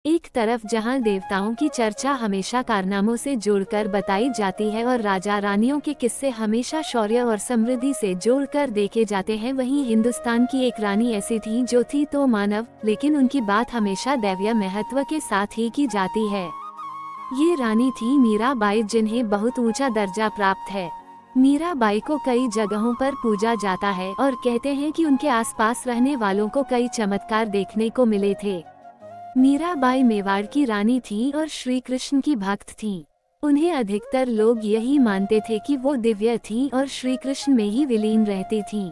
एक तरफ जहां देवताओं की चर्चा हमेशा कारनामों से जोड़कर बताई जाती है और राजा रानियों के किस्से हमेशा शौर्य और समृद्धि से जोड़कर देखे जाते हैं, वहीं हिंदुस्तान की एक रानी ऐसी थी जो थी तो मानव, लेकिन उनकी बात हमेशा दैवीय महत्व के साथ ही की जाती है। ये रानी थी मीराबाई, जिन्हें बहुत ऊंचा दर्जा प्राप्त है। मीराबाई को कई जगहों पर पूजा जाता है और कहते हैं कि उनके आसपास रहने वालों को कई चमत्कार देखने को मिले थे। मीराबाई मेवाड़ की रानी थी और श्री कृष्ण की भक्त थी। उन्हें अधिकतर लोग यही मानते थे कि वो दिव्य थी और श्री कृष्ण में ही विलीन रहती थी।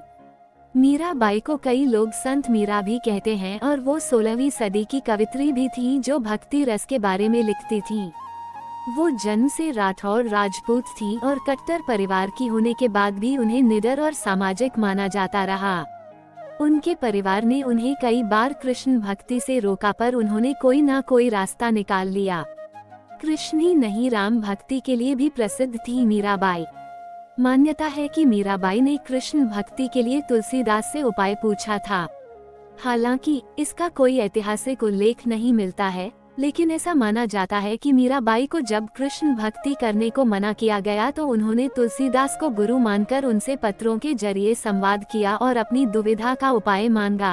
मीराबाई को कई लोग संत मीरा भी कहते हैं और वो 16वीं सदी की कवित्री भी थी जो भक्ति रस के बारे में लिखती थी। वो जन्म से राठौर राजपूत थी और कट्टर परिवार की होने के बाद भी उन्हें निडर और सामाजिक माना जाता रहा। उनके परिवार ने उन्हें कई बार कृष्ण भक्ति से रोका, पर उन्होंने कोई ना कोई रास्ता निकाल लिया। कृष्ण ही नहीं, राम भक्ति के लिए भी प्रसिद्ध थी मीराबाई। मान्यता है कि मीराबाई ने कृष्ण भक्ति के लिए तुलसीदास से उपाय पूछा था। हालांकि इसका कोई ऐतिहासिक उल्लेख नहीं मिलता है, लेकिन ऐसा माना जाता है कि मीराबाई को जब कृष्ण भक्ति करने को मना किया गया तो उन्होंने तुलसीदास को गुरु मानकर उनसे पत्रों के जरिए संवाद किया और अपनी दुविधा का उपाय मांगा।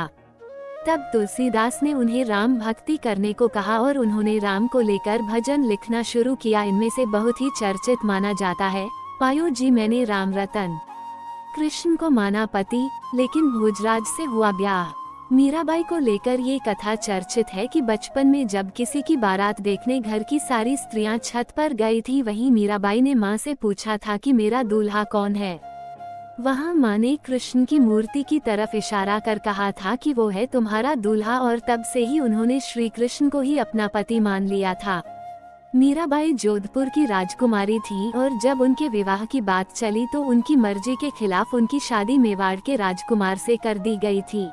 तब तुलसीदास ने उन्हें राम भक्ति करने को कहा और उन्होंने राम को लेकर भजन लिखना शुरू किया। इनमें से बहुत ही चर्चित माना जाता है, पायो जी मैंने राम रतन। कृष्ण को माना पति, लेकिन भोजराज से हुआ ब्याह। मीराबाई को लेकर ये कथा चर्चित है कि बचपन में जब किसी की बारात देखने घर की सारी स्त्रियां छत पर गई थी, वहीं मीराबाई ने माँ से पूछा था कि मेरा दूल्हा कौन है। वहाँ माँ ने कृष्ण की मूर्ति की तरफ इशारा कर कहा था कि वो है तुम्हारा दूल्हा, और तब से ही उन्होंने श्री कृष्ण को ही अपना पति मान लिया था। मीराबाई जोधपुर की राजकुमारी थी और जब उनके विवाह की बात चली तो उनकी मर्जी के खिलाफ उनकी शादी मेवाड़ के राजकुमार से कर दी गई थी।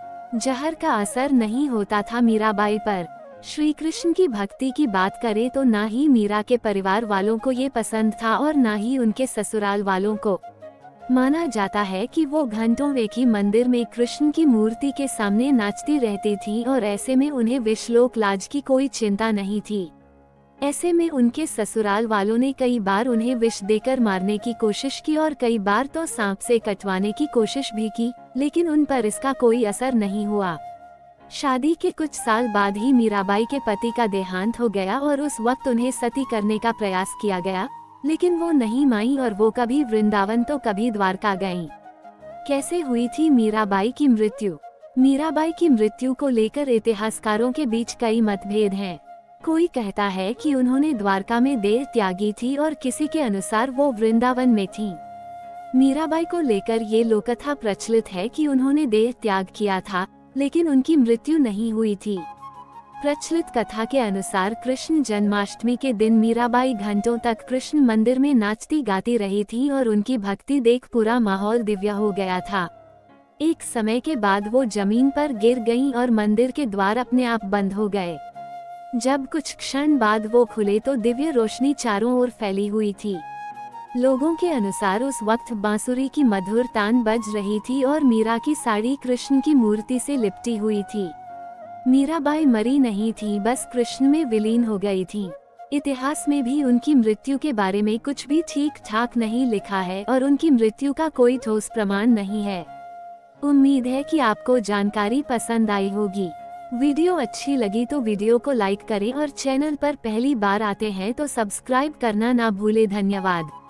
जहर का असर नहीं होता था मीराबाई पर। श्री कृष्ण की भक्ति की बात करें तो ना ही मीरा के परिवार वालों को ये पसंद था और ना ही उनके ससुराल वालों को। माना जाता है कि वो घंटों एक ही मंदिर में कृष्ण की मूर्ति के सामने नाचती रहती थी और ऐसे में उन्हें विश्वलोक लाज की कोई चिंता नहीं थी। ऐसे में उनके ससुराल वालों ने कई बार उन्हें विष देकर मारने की कोशिश की और कई बार तो सांप से कटवाने की कोशिश भी की, लेकिन उन पर इसका कोई असर नहीं हुआ। शादी के कुछ साल बाद ही मीराबाई के पति का देहांत हो गया और उस वक्त उन्हें सती करने का प्रयास किया गया, लेकिन वो नहीं मानी और वो कभी वृंदावन तो कभी द्वारका गईं। कैसे हुई थी मीराबाई की मृत्यु? मीराबाई की मृत्यु को लेकर इतिहासकारों के बीच कई मतभेद हैं। कोई कहता है कि उन्होंने द्वारका में देह त्यागी थी और किसी के अनुसार वो वृंदावन में थी। मीराबाई को लेकर ये लोककथा प्रचलित है कि उन्होंने देह त्याग किया था, लेकिन उनकी मृत्यु नहीं हुई थी। प्रचलित कथा के अनुसार कृष्ण जन्माष्टमी के दिन मीराबाई घंटों तक कृष्ण मंदिर में नाचती गाती रही थी और उनकी भक्ति देख पूरा माहौल दिव्य हो गया था। एक समय के बाद वो जमीन पर गिर गईं और मंदिर के द्वार अपने आप बंद हो गए। जब कुछ क्षण बाद वो खुले तो दिव्य रोशनी चारों ओर फैली हुई थी। लोगों के अनुसार उस वक्त बांसुरी की मधुर तान बज रही थी और मीरा की साड़ी कृष्ण की मूर्ति से लिपटी हुई थी। मीराबाई मरी नहीं थी, बस कृष्ण में विलीन हो गई थी। इतिहास में भी उनकी मृत्यु के बारे में कुछ भी ठीक ठाक नहीं लिखा है और उनकी मृत्यु का कोई ठोस प्रमाण नहीं है। उम्मीद है कि आपको जानकारी पसंद आई होगी। वीडियो अच्छी लगी तो वीडियो को लाइक करें और चैनल पर पहली बार आते हैं तो सब्सक्राइब करना ना भूले। धन्यवाद।